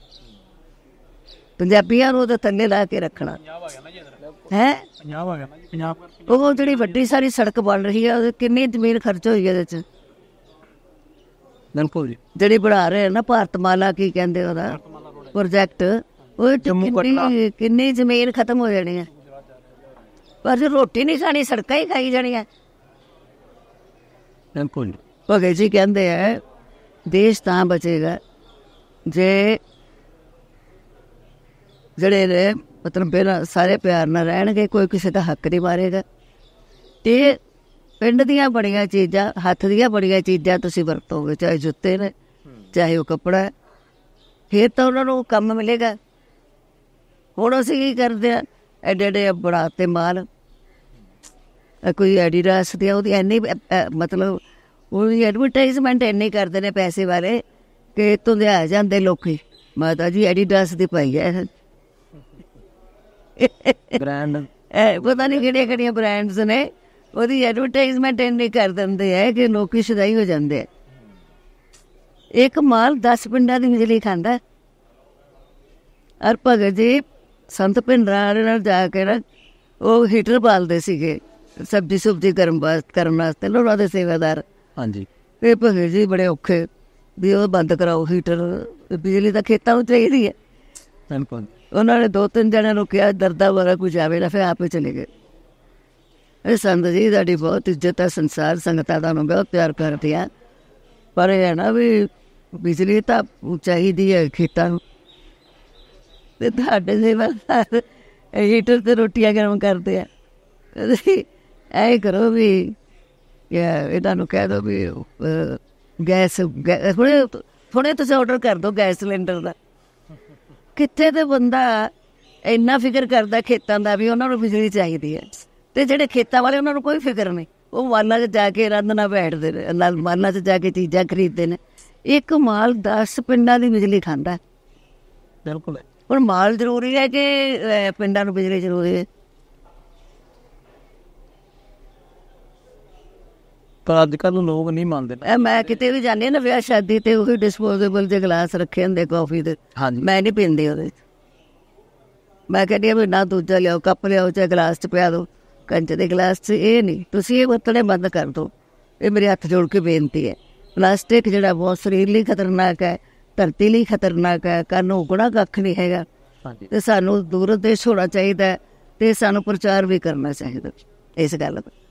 ਪੰਜਾਬੀਆਂ ਨੂੰ ਤਾਂ ਥੱਲੇ ਲਾ ਕੇ ਰੱਖਣਾ ਹੈ। ਉਹ ਜਿਹੜੀ ਵੱਡੀ ਸਾਰੀ ਸੜਕ ਬਣ ਰਹੀ ਹੈ, ਉਹਦੇ ਕਿੰਨੀ ਜ਼ਮੀਨ ਖਰਚ ਹੋਈ ਇਹਦੇ 'ਚ। ਬਿਲਕੁਲ ਜੀ। ਜਿਹੜੀ ਬਣਾ ਰਹੇ ਨਾ ਭਾਰਤਮਾਲਾ, ਕੀ ਕਹਿੰਦੇ ਉਹਦਾ ਪ੍ਰੋਜੈਕਟ, ਉਹ ਕਿੰਨੀ ਕਿੰਨੀ ਜ਼ਮੀਨ ਖਤਮ ਹੋ ਜਾਣੀ ਹੈ। ਪਰ ਜੇ ਰੋਟੀ ਨਹੀਂ ਖਾਣੀ, ਸੜਕਾਂ ਹੀ ਖਾਈ ਜਾਣੀਆਂ। ਬਿਲਕੁਲ। ਭਗਤ ਜੀ ਕਹਿੰਦੇ ਹੈ ਦੇਸ਼ ਤਾਂ ਬਚੇਗਾ ਜੇ ਜਿਹੜੇ ਨੇ ਮਤਲਬ ਪਹਿਲਾਂ ਸਾਰੇ ਪਿਆਰ ਨਾਲ ਰਹਿਣਗੇ, ਕੋਈ ਕਿਸੇ ਦਾ ਹੱਕ ਨਹੀਂ ਮਾਰੇਗਾ। ਅਤੇ ਪਿੰਡ ਦੀਆਂ ਬੜੀਆਂ ਚੀਜ਼ਾਂ, ਹੱਥ ਦੀਆਂ ਬੜੀਆਂ ਚੀਜ਼ਾਂ ਤੁਸੀਂ ਵਰਤੋਗੇ, ਚਾਹੇ ਜੁੱਤੇ ਨੇ, ਚਾਹੇ ਉਹ ਕੱਪੜਾ, ਫਿਰ ਤਾਂ ਉਹਨਾਂ ਨੂੰ ਕੰਮ ਮਿਲੇਗਾ। ਹੁਣ ਅਸੀਂ ਕੀ ਕਰਦੇ ਹਾਂ, ਐਡੇ ਐਡੇ ਬਣਾ ਤੇ ਮਾਲ, ਕੋਈ ਐਡੀਡਾਸ ਦੀ ਉਹਦੀ ਇੰਨੀ ਮਤਲਬ ਉਹਦੀ ਐਡਵਰਟਾਈਜ਼ਮੈਂਟ ਇੰਨੀ ਕਰਦੇ ਨੇ ਪੈਸੇ ਵਾਲੇ ਕਿ ਇੱਥੋਂ ਦੇ ਆ ਜਾਂਦੇ ਲੋਕੀ, ਮਾਤਾ ਜੀ ਐਡੀਡਾਸ ਦੀ ਪਾਈ ਹੈ ਬ੍ਰਾਂਡ, ਪਤਾ ਨਹੀਂ ਕਿਹੜੀਆਂ ਕਿਹੜੀਆਂ ਬ੍ਰਾਂਡਸ ਨੇ, ਉਹਦੀ ਐਡਵਰਟਾਈਜ਼ਮੈਂਟ ਇੰਨੀ ਕਰ ਦਿੰਦੇ ਹੈ ਕਿ ਲੋਕੀ ਸ਼ੁਦਾਈ ਹੋ ਜਾਂਦੇ ਹੈ। ਇੱਕ ਮਾਲ ਦਸ ਪਿੰਡਾਂ ਦੀ ਬਿਜਲੀ ਖਾਂਦਾ। ਔਰ ਭਗਤ ਜੀ ਸੰਤ ਭਿੰਡਰਾਂ ਨਾਲ ਜਾ ਕੇ ਨਾ ਉਹ ਹੀਟਰ ਬਾਲਦੇ ਸੀਗੇ ਸਬਜ਼ੀ ਸੁਬਜ਼ੀ ਗਰਮ ਕਰਨ ਵਾਸਤੇ, ਉਹਨਾਂ ਦੇ ਸੇਵਾਦਾਰ। ਹਾਂਜੀ। ਇਹ ਭਗਤ ਜੀ ਬੜੇ ਔਖੇ ਵੀ ਉਹ ਬੰਦ ਕਰਾਓ ਹੀਟਰ, ਬਿਜਲੀ ਤਾਂ ਖੇਤਾਂ ਨੂੰ ਚਾਹੀਦੀ ਹੈ। ਬਿਲਕੁਲ। ਉਹਨਾਂ ਨੇ ਦੋ ਤਿੰਨ ਜਣਿਆਂ ਨੂੰ ਕਿਹਾ ਦਰਦਾ ਵਰਾ ਕੁਝ ਆਵੇ ਨਾ, ਫਿਰ ਆਪੇ ਚਲੇ ਗਏ। ਇਹ ਸੰਤ ਜੀ ਸਾਡੀ ਬਹੁਤ ਇੱਜ਼ਤ ਹੈ, ਸੰਸਾਰ ਸੰਗਤਾਂ ਤੁਹਾਨੂੰ ਬਹੁਤ ਪਿਆਰ ਕਰਦੀ ਆ, ਪਰ ਇਹ ਹੈ ਨਾ ਵੀ ਬਿਜਲੀ ਤਾਂ ਚਾਹੀਦੀ ਹੈ ਖੇਤਾਂ ਨੂੰ। ਅਤੇ ਤੁਹਾਡੇ ਸੇਵਾਦਾਰ ਹੀਟਰ 'ਤੇ ਰੋਟੀਆਂ ਗਰਮ ਕਰਦੇ ਆ। ਐਂ ਕਰੋ ਵੀ ਇਹਨਾਂ ਨੂੰ ਕਹਿ ਦਿਓ ਵੀ ਗੈਸ ਥੋੜ੍ਹੇ ਥੋੜ੍ਹੇ ਤੁਸੀਂ ਔਡਰ ਕਰ ਦਿਓ ਗੈਸ ਸਿਲੰਡਰ ਦਾ। ਕਿੱਥੇ ਤਾਂ ਬੰਦਾ ਇੰਨਾ ਫਿਕਰ ਕਰਦਾ ਖੇਤਾਂ ਦਾ ਵੀ ਉਹਨਾਂ ਨੂੰ ਬਿਜਲੀ ਚਾਹੀਦੀ ਹੈ, ਅਤੇ ਜਿਹੜੇ ਖੇਤਾਂ ਵਾਲੇ ਉਹਨਾਂ ਨੂੰ ਕੋਈ ਫਿਕਰ ਨਹੀਂ, ਉਹ ਮਾਲਾਂ 'ਚ ਜਾ ਕੇ ਆਰਾਮ ਨਾਲ ਬੈਠਦੇ ਨੇ, ਨਾਲ ਮਾਲਾਂ 'ਚ ਜਾ ਕੇ ਚੀਜ਼ਾਂ ਖਰੀਦਦੇ ਨੇ। ਇੱਕ ਮਾਲ ਦਸ ਪਿੰਡਾਂ ਦੀ ਬਿਜਲੀ ਖਾਂਦਾ। ਬਿਲਕੁਲ। ਹੁਣ ਮਾਲ ਜ਼ਰੂਰੀ ਹੈ ਕਿ ਪਿੰਡਾਂ ਨੂੰ ਬਿਜਲੀ ਜ਼ਰੂਰੀ ਹੈ? ਪਰ ਅੱਜ ਕੱਲ੍ਹ ਲੋਕ ਨਹੀਂ ਮੰਨਦੇ। ਮੈਂ ਕਿਤੇ ਵੀ ਜਾਂਦੀ ਹਾਂ ਨਾ ਵਿਆਹ ਸ਼ਾਦੀ, ਤੇ ਉਹੀ ਡਿਸਪੋਜ਼ੇਬਲ ਦੇ ਗਲਾਸ ਰੱਖੇ ਹੁੰਦੇ ਕਾਫੀ ਦੇ, ਮੈਂ ਨਹੀਂ ਪੀਂਦੀ ਉਹਦੇ 'ਚ। ਮੈਂ ਕਹਿੰਦੀ ਹਾਂ ਵੀ ਨਾ ਦੂਜਾ ਲਿਆਓ, ਕੱਪ ਲਿਆਓ, ਚਾਹੇ ਗਲਾਸ 'ਚ ਪਿਆ ਦਿਓ, ਕੰਚ ਦੇ ਗਲਾਸ 'ਚ। ਇਹ ਨਹੀਂ, ਤੁਸੀਂ ਇਹ ਵਰਤਣੇ ਬੰਦ ਕਰ ਦਿਓ। ਇਹ ਮੇਰੇ ਹੱਥ ਜੋੜ ਕੇ ਬੇਨਤੀ ਹੈ। ਪਲਾਸਟਿਕ ਜਿਹੜਾ ਬਹੁਤ ਸਰੀਰ ਲਈ ਖਤਰਨਾਕ ਹੈ, ਧਰਤੀ ਲਈ ਖਤਰਨਾਕ ਹੈ, ਕੰਨ ਉਗਣਾ ਕੱਖ ਨਹੀਂ ਹੈਗਾ। ਅਤੇ ਸਾਨੂੰ ਦੂਰ ਦੇਸ਼ ਹੋਣਾ ਚਾਹੀਦਾ, ਅਤੇ ਸਾਨੂੰ ਪ੍ਰਚਾਰ ਵੀ ਕਰਨਾ ਚਾਹੀਦਾ ਇਸ ਗੱਲ ਦਾ।